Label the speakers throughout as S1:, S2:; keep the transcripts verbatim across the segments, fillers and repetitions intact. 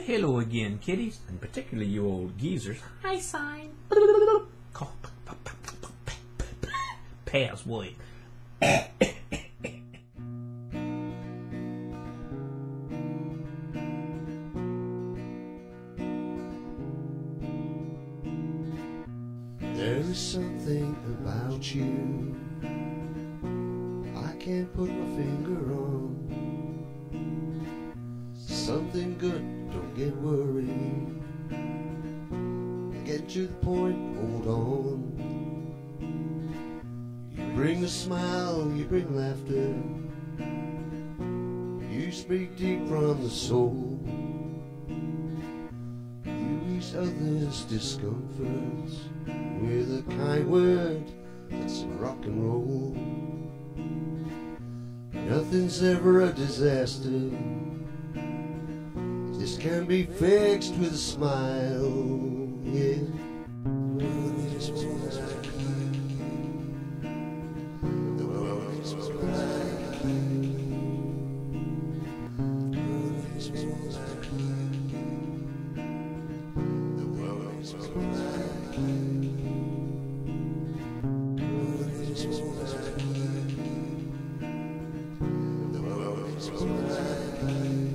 S1: hello again, kiddies, and particularly you old geezers. Hi, sign. Pass way.
S2: There is something about you I can't put my finger on. Something good, don't get worried. Get to the point, hold on. You bring a smile, you bring laughter. You speak deep from the soul. You ease others' discomforts with a kind word that's in rock and roll. Nothing's ever a disaster. This can be fixed with a smile, yeah. The world is like you. The world is like you. The world is like you.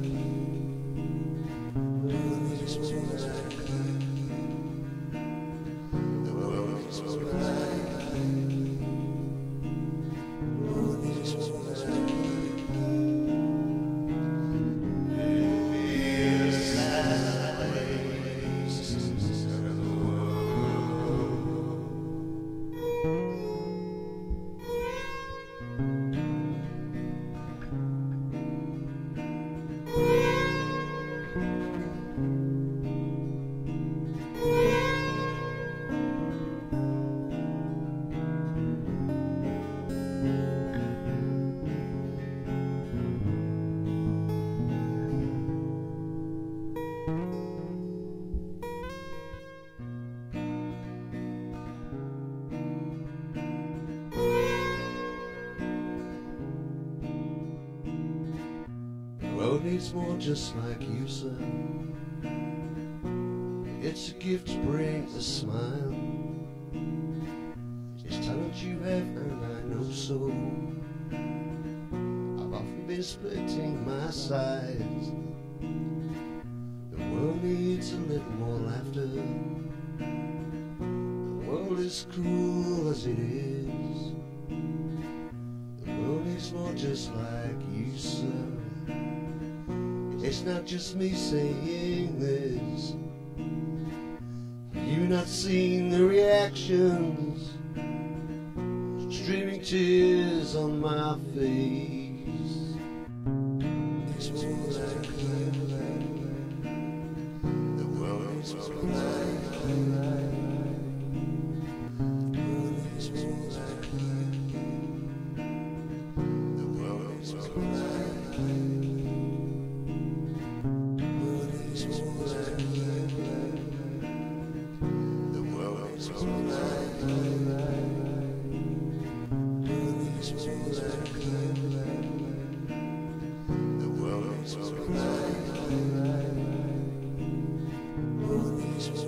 S2: The world needs more just like you, sir. It's a gift to bring a smile. It's talent you have and I know so. I've often been splitting my sides. The world needs a little more laughter. The world is cruel as it is. The world needs more just like you, sir. It's not just me saying this. You've not seen the reactions, streaming tears on my face. The world is like The world is like The world is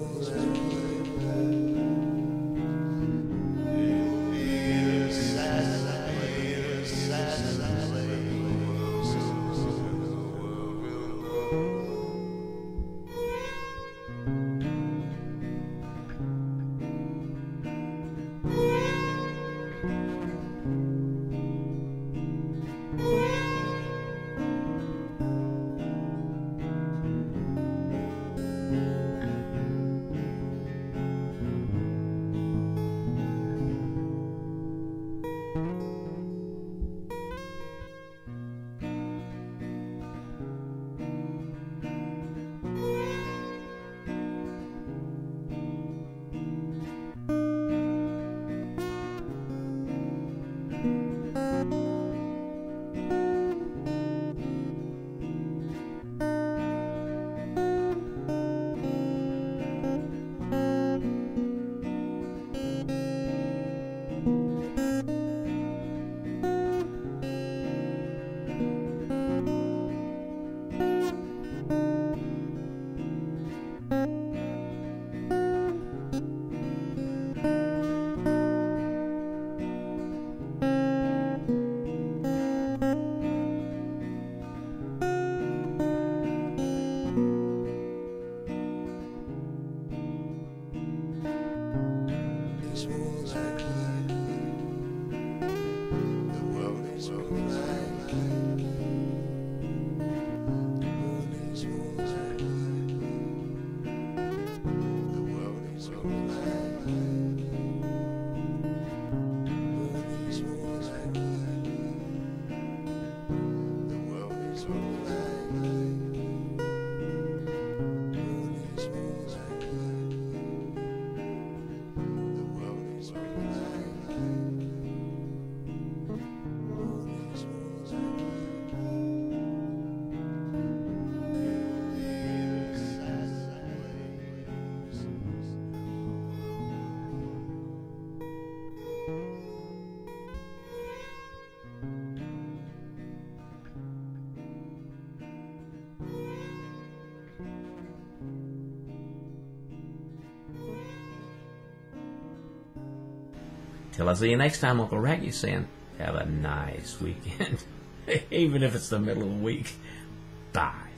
S1: Till I see you next time, Uncle Raggy saying, have a nice weekend. Even if it's the middle of the week. Bye.